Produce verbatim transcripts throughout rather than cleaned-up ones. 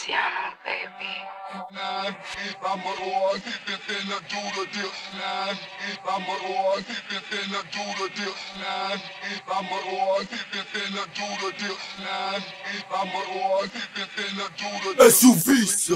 Luciano, baby. S U Vs,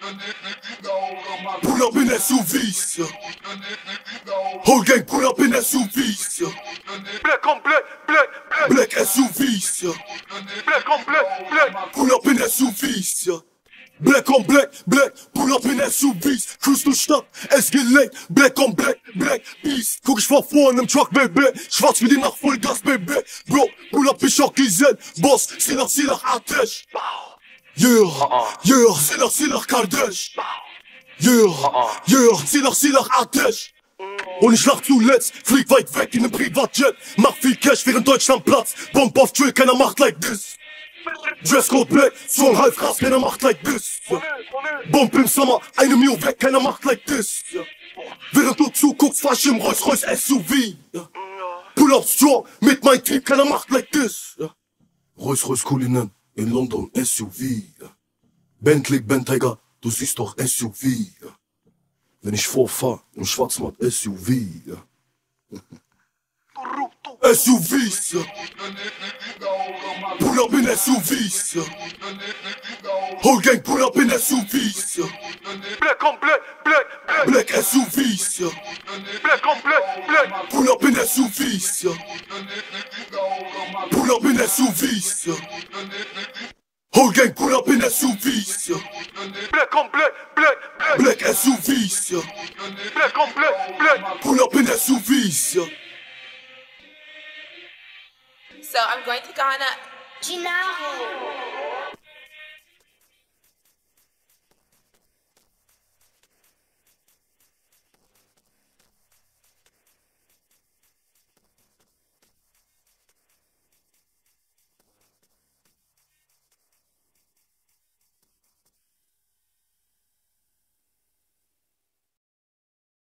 pull up in S U Vs, whole gang pull up in S U Vs, Black on black, black, black, black S U Vs, black on black, black. pull up in S U Vs, black on black, black, pull up in S U Vs, cruise durch Stadt, es geht lenkt, black on black, black, Beast, guck ich vor vor in nem Truck, baby, schwarz wie die Nacht, voll Gas, baby, bro, pull up, ich auch gesehen, Boss, Silah, Silah, Atesh, yeah, yeah, Silah, Silah, Kardesh, yeah, yeah, Silah, Silah, Atesh. Und ich lach zuletzt, flieg weit weg in nem Privatjet, mach viel Cash, während Deutschland Platz, Bomb auf Drill, keiner macht like this. Dresscode black, Song halb krass, keiner macht like this. Bomb im Sommer, eine Mio weg, keiner macht like this. Während du zuguckst, fahr ich im Rolls Royce S U V. Pull up strong, mit mein Team, keiner macht like this. Rolls Royce Cullinan, in London S U V. Bentley, Bentayga, du siehst doch S U V. Wenn ich vorfahr, im Schwarzmarkt S U V. S U Vs, pull up in S U Vs, whole gang pull up in S U Vs, Black on black, black, black, black S U Vs, black on black, black. pull up in S U Vs, pull up in S U Vs, whole gang pull up in S U Vs, Black on black, black, black, black S U Vs, black on black, black. pull up in S U Vs. So I'm going to Ghana. Gennaro.